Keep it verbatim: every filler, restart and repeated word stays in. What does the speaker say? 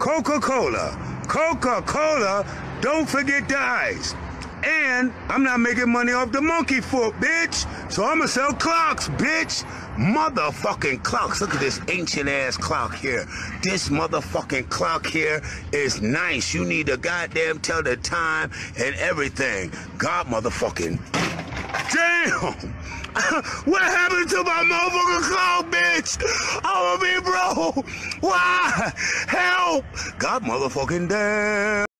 Coca-Cola. Coca-Cola, don't forget the ice. And I'm not making money off the monkey foot, bitch. So I'm gonna sell clocks, bitch. Motherfucking clocks. Look at this ancient ass clock here. This motherfucking clock here is nice. You need to goddamn tell the time and everything. God motherfucking damn. What happened to my motherfucking clock, bitch? I'm gonna be broke. Why? Help. God motherfucking damn.